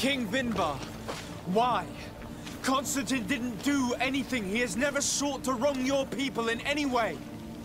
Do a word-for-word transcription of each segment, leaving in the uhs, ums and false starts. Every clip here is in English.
King Vinbarr. Why? Constantine didn't do anything. He has never sought to wrong your people in any way.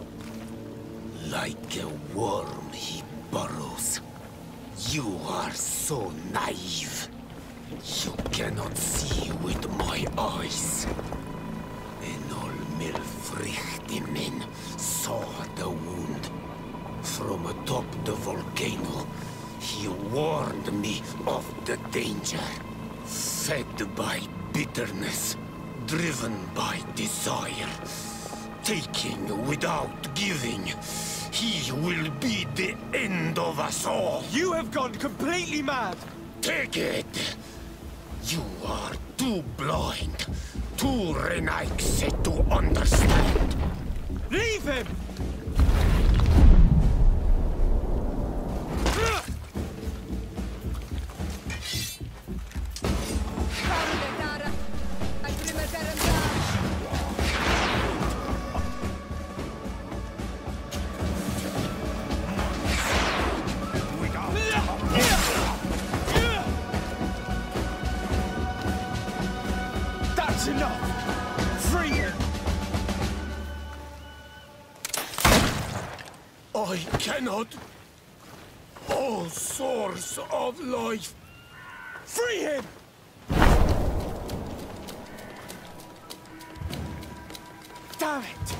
Like a worm he burrows. You are so naive. You cannot see with my eyes. Enol Milfrichtimin saw the wound. From atop the volcano, he warned me of the danger. Fed by bitterness, driven by desire, taking without giving, he will be the end of us all. You have gone completely mad! Take it! You are too blind, too Renaigse to understand. Leave him! That's enough! Free him! I cannot. O source of life! Free him! Damn it!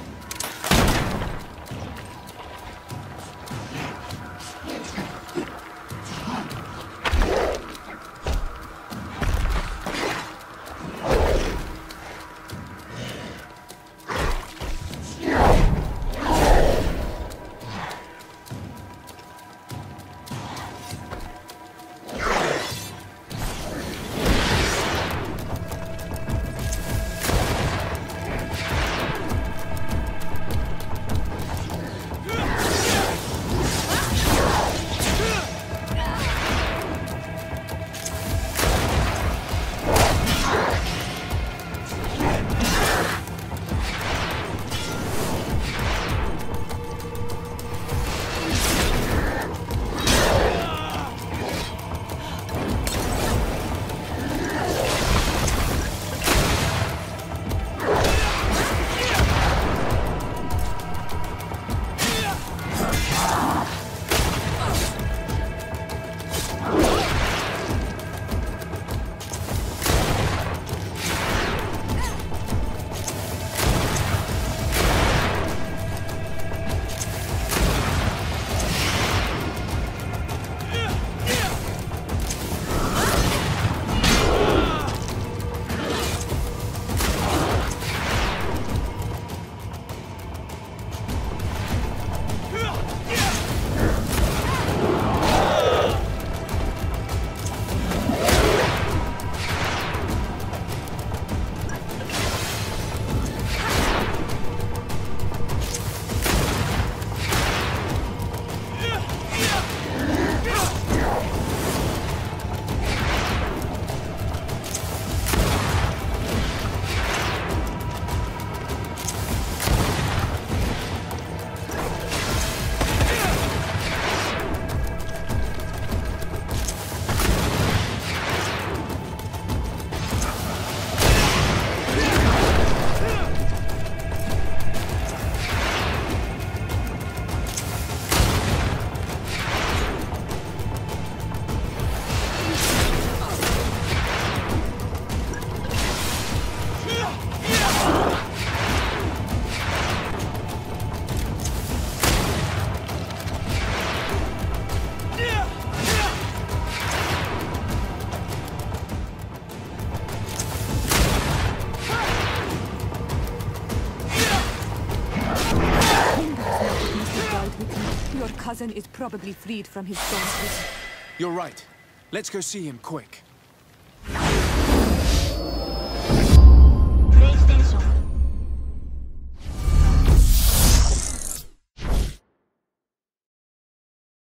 Your cousin is probably freed from his stone prison. You're right. Let's go see him quick.